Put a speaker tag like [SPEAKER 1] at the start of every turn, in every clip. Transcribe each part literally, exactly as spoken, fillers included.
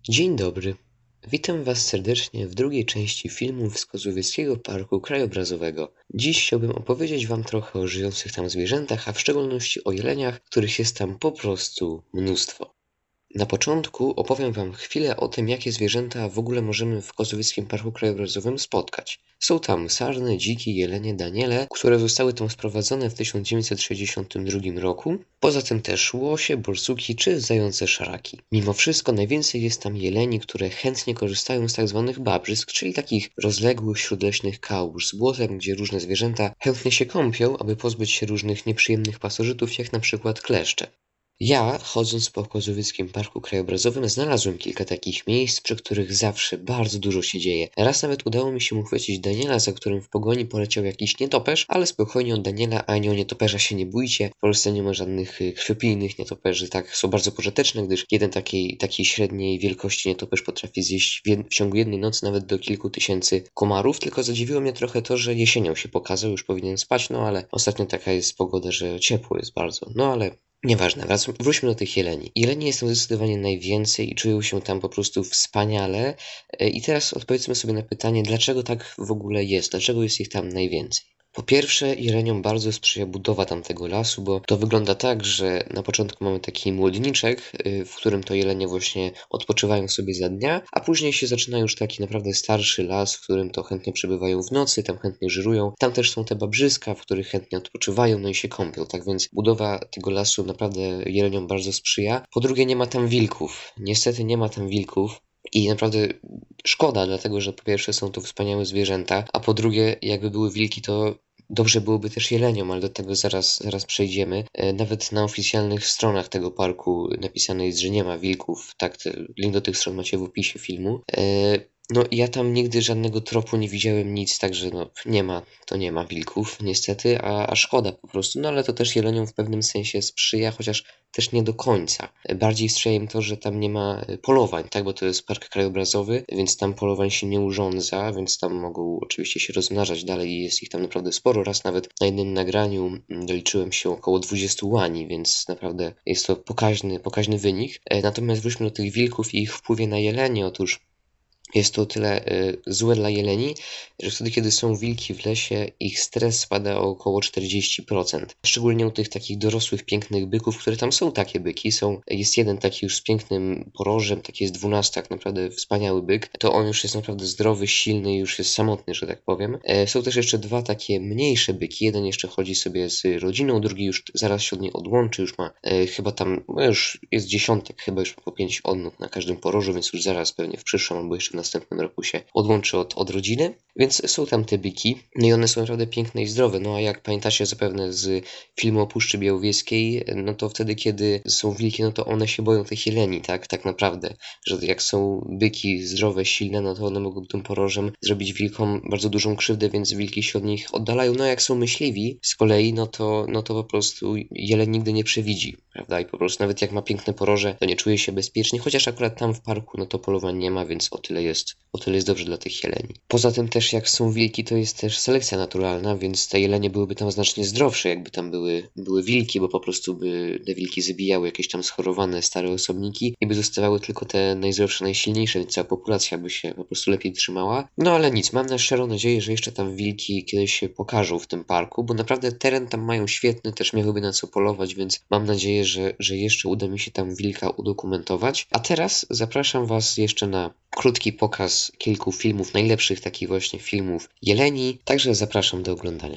[SPEAKER 1] Dzień dobry. Witam Was serdecznie w drugiej części filmów z Kozowieckiego Parku Krajobrazowego. Dziś chciałbym opowiedzieć Wam trochę o żyjących tam zwierzętach, a w szczególności o jeleniach, których jest tam po prostu mnóstwo. Na początku opowiem Wam chwilę o tym, jakie zwierzęta w ogóle możemy w Kozowieckim Parku Krajobrazowym spotkać. Są tam sarny, dziki, jelenie, daniele, które zostały tam sprowadzone w tysiąc dziewięćset sześćdziesiątym drugim roku. Poza tym też łosie, borsuki czy zające szaraki. Mimo wszystko najwięcej jest tam jeleni, które chętnie korzystają z tak zwanych babrzysk, czyli takich rozległych śródleśnych kałuż z błotem, gdzie różne zwierzęta chętnie się kąpią, aby pozbyć się różnych nieprzyjemnych pasożytów, jak na przykład kleszcze. Ja, chodząc po Kozowieckim Parku Krajobrazowym, znalazłem kilka takich miejsc, przy których zawsze bardzo dużo się dzieje. Raz nawet udało mi się uchwycić Daniela, za którym w pogoni poleciał jakiś nietoperz, ale spokojnie o Daniela ani o nietoperza się nie bójcie. W Polsce nie ma żadnych y, krwiopijnych nietoperzy, tak, są bardzo pożyteczne, gdyż jeden takiej, takiej średniej wielkości nietoperz potrafi zjeść w, jed w ciągu jednej nocy nawet do kilku tysięcy komarów, tylko zadziwiło mnie trochę to, że jesienią się pokazał, już powinien spać, no ale ostatnio taka jest pogoda, że ciepło jest bardzo, no ale nieważne, wracam, wróćmy do tych jeleni. Jeleni jest tam zdecydowanie najwięcej i czują się tam po prostu wspaniale. E, I teraz odpowiedzmy sobie na pytanie, dlaczego tak w ogóle jest, dlaczego jest ich tam najwięcej. Po pierwsze, jeleniom bardzo sprzyja budowa tamtego lasu, bo to wygląda tak, że na początku mamy taki młodniczek, y, w którym to jelenie właśnie odpoczywają sobie za dnia, a później się zaczyna już taki naprawdę starszy las, w którym to chętnie przebywają w nocy, tam chętnie żyrują. Tam też są te babrzyska, w których chętnie odpoczywają, no i się kąpią. Tak więc budowa tego lasu naprawdę jeleniom bardzo sprzyja. Po drugie, nie ma tam wilków. Niestety nie ma tam wilków. I naprawdę szkoda, dlatego że po pierwsze są to wspaniałe zwierzęta, a po drugie, jakby były wilki, to dobrze byłoby też jeleniom, ale do tego zaraz, zaraz przejdziemy. E, Nawet na oficjalnych stronach tego parku napisane jest, że nie ma wilków. Tak, te, link do tych stron macie w opisie filmu. E, No ja tam nigdy żadnego tropu nie widziałem, nic, także no nie ma, to nie ma wilków niestety, a, a szkoda po prostu. No ale to też jeleniom w pewnym sensie sprzyja, chociaż też nie do końca. Bardziej sprzyja im to, że tam nie ma e, polowań, tak, bo to jest park krajobrazowy, więc tam polowań się nie urządza, więc tam mogą oczywiście się rozmnażać dalej i jest ich tam naprawdę sporo. Raz nawet na jednym nagraniu mm, doliczyłem się około dwudziestu łani, więc naprawdę jest to pokaźny, pokaźny wynik. E, Natomiast wróćmy do tych wilków i ich wpływie na jelenie. Otóż jest to o tyle y, złe dla jeleni, że wtedy, kiedy są wilki w lesie, ich stres spada o około czterdzieści procent. Szczególnie u tych takich dorosłych, pięknych byków, które tam są takie byki. Są, jest jeden taki już z pięknym porożem, taki jest dwunastak, naprawdę wspaniały byk. To on już jest naprawdę zdrowy, silny, już jest samotny, że tak powiem. E, są też jeszcze dwa takie mniejsze byki. Jeden jeszcze chodzi sobie z rodziną, drugi już zaraz się od niej odłączy, już ma e, chyba tam, no już jest dziesiątek, chyba już po pięć odnóg na każdym porożu, więc już zaraz pewnie w przyszłym albo jeszcze w następnym roku się odłączy od, od rodziny, więc są tam te byki, no i one są naprawdę piękne i zdrowe, no a jak pamiętacie zapewne z filmu o Puszczy Białowieskiej, no to wtedy, kiedy są wilki, no to one się boją tych jeleni, tak, tak naprawdę, że jak są byki zdrowe, silne, no to one mogą tym porożem zrobić wilkom bardzo dużą krzywdę, więc wilki się od nich oddalają, no jak są myśliwi z kolei, no to, no to po prostu jeleń nigdy nie przewidzi, prawda, i po prostu nawet jak ma piękne poroże, to nie czuje się bezpiecznie, chociaż akurat tam w parku, no to polowań nie ma, więc o tyle jest, o tyle jest dobrze dla tych jeleni. Poza tym też jak są wilki, to jest też selekcja naturalna, więc te jelenie byłyby tam znacznie zdrowsze, jakby tam były, były wilki, bo po prostu by te wilki zabijały jakieś tam schorowane stare osobniki i by zostawały tylko te najzdrowsze, najsilniejsze, więc cała populacja by się po prostu lepiej trzymała. No ale nic, mam na szczerą nadzieję, że jeszcze tam wilki kiedyś się pokażą w tym parku, bo naprawdę teren tam mają świetny, też miałyby na co polować, więc mam nadzieję, że, że jeszcze uda mi się tam wilka udokumentować. A teraz zapraszam Was jeszcze na krótki pokaz kilku filmów, najlepszych takich właśnie filmów jeleni, także zapraszam do oglądania.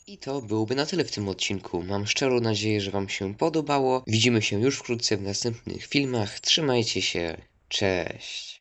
[SPEAKER 1] I to byłoby na tyle w tym odcinku. Mam szczerą nadzieję, że Wam się podobało. Widzimy się już wkrótce w następnych filmach. Trzymajcie się. Cześć.